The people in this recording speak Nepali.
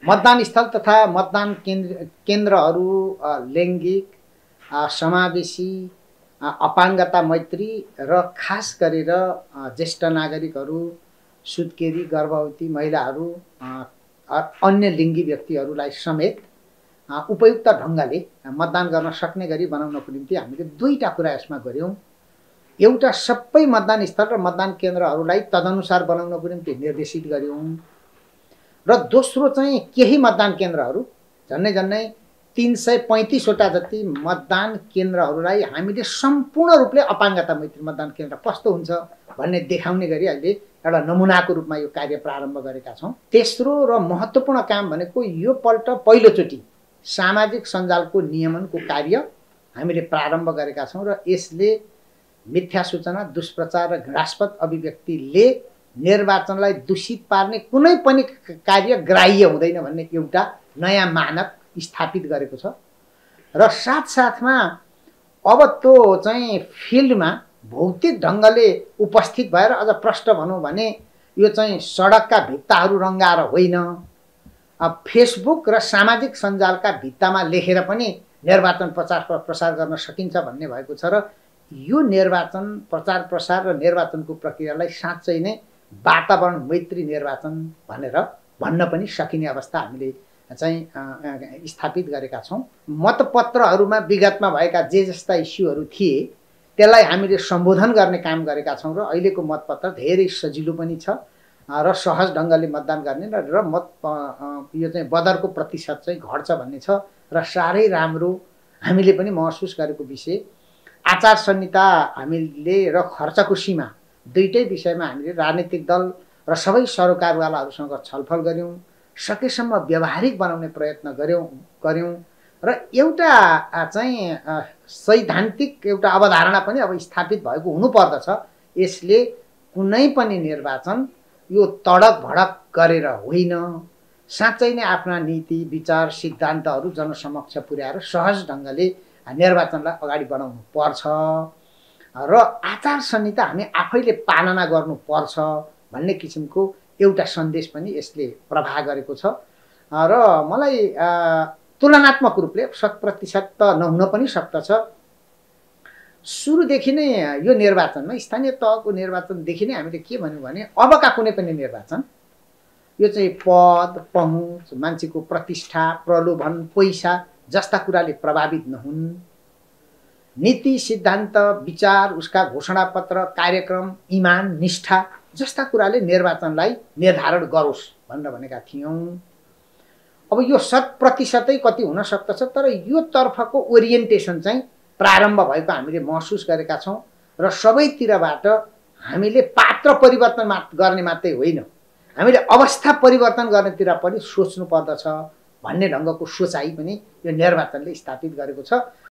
मतदान स्थल तथा मतदान केन्द्रहरू लैङ्गिक समावेशी अपाङ्गता मैत्री र खास गरेर ज्येष्ठ नागरिकहरू, सुत्केरी, गर्भवती महिलाहरू, अन्य लिङ्गी व्यक्तिहरूलाई समेत उपयुक्त ढङ्गले मतदान गर्न सक्ने गरी बनाउनको निम्ति हामीले दुईटा कुरा यसमा गर्यौं। एउटा सबै मतदान स्थल र मतदान केन्द्रहरूलाई तदनुसार बनाउनको निम्ति निर्देशित गर्यौं र दोस्रो चाहिँ केही मतदान केन्द्रहरू झन्नै 335 वटा जति मतदान केन्द्रहरूलाई हामीले सम्पूर्ण रूपले अपाङ्गता मैत्री मतदान केन्द्र कस्तो हुन्छ भन्ने देखाउने गरी अहिले एउटा नमुनाको रूपमा यो कार्य प्रारम्भ गरेका छौं। तेस्रो र महत्त्वपूर्ण काम भनेको यो पल्ट पहिलोचोटि सामाजिक सञ्जालको नियमनको कार्य हामीले प्रारम्भ गरेका छौं र यसले मिथ्या सूचना, दुष्प्रचार र घृणास्पद अभिव्यक्तिले निर्वाचनलाई दूषित पार्ने कुनै पनि कार्य ग्राह्य हुँदैन भन्ने एउटा नयाँ मानक स्थापित गरेको छ र साथसाथमा अब त्यो चाहिँ फिल्डमा भौतिक ढङ्गले उपस्थित भएर अझ प्रष्ट भनौँ भने यो चाहिँ सडकका भित्ताहरू रङ्गाएर होइन, फेसबुक र सामाजिक सञ्जालका भित्तामा लेखेर पनि निर्वाचन प्रचार प्रसार गर्न सकिन्छ भन्ने भएको छ र यो निर्वाचन प्रचार प्रसार र निर्वाचनको प्रक्रियालाई साँच्चै नै वातावरण मैत्री निर्वाचन भनेर भन्न पनि सकिने अवस्था हामीले चाहिँ स्थापित गरेका छौं। मतपत्रहरूमा विगतमा भएका जे जस्ता इस्युहरू थिए त्यसलाई हामीले सम्बोधन गर्ने काम गरेका छौं र अहिलेको मतपत्र धेरै सजिलो पनि छ र सहज ढङ्गले मतदान गर्ने र मत यो चाहिँ बदरको प्रतिशत चाहिँ घट्छ भन्ने छ र साह्रै राम्रो हामीले पनि महसुस गरेको विषय आचार संहिता हामीले र खर्चको सीमा दुईटै विषयमा हामीले राजनीतिक दल र सबै सरोकारवालाहरूसँग छलफल गर्यौं, सकेसम्म व्यावहारिक बनाउने प्रयत्न गर्यौं र एउटा चाहिँ सैद्धान्तिक एउटा अवधारणा पनि अब स्थापित भएको हुनुपर्दछ। यसले कुनै पनि निर्वाचन यो तडक भडक गरेर होइन, साँच्चै नै आफ्ना नीति विचार सिद्धान्तहरू जनसमक्ष पुर्याएर सहज ढङ्गले निर्वाचनलाई अगाडि बढाउनु पर्छ र आचार संहिता हामी आफैले पालना गर्नुपर्छ भन्ने किसिमको एउटा सन्देश पनि यसले प्रवाह गरेको छ र मलाई तुलनात्मक रूपले 100% त नहुन पनि सक्दछ। सुरुदेखि नै यो निर्वाचनमा स्थानीय तहको निर्वाचनदेखि नै हामीले के भन्यौं भने अबका कुनै पनि निर्वाचन यो चाहिँ पद, पहुँच, मान्छेको प्रतिष्ठा, प्रलोभन, पैसा जस्ता कुराले प्रभावित नहुन्, नीति सिद्धान्त विचार, उसका घोषणापत्र, कार्यक्रम, इमान, निष्ठा जस्ता कुराले निर्वाचनलाई निर्धारण गरोस् भनेर भनेका थियौं। अब यो 100% कति हुन सक्दछ, तर यो तर्फको ओरिएन्टेसन चाहिँ प्रारम्भ भएको हामीले महसुस गरेका छौं र सबैतिरबाट हामीले पात्र परिवर्तन गर्ने मात्रै होइन, हामीले अवस्था परिवर्तन गर्नेतिर पनि सोच्नु पर्दछ भन्ने ढङ्गको सोचाइ पनि यो निर्वाचनले स्थापित गरेको छ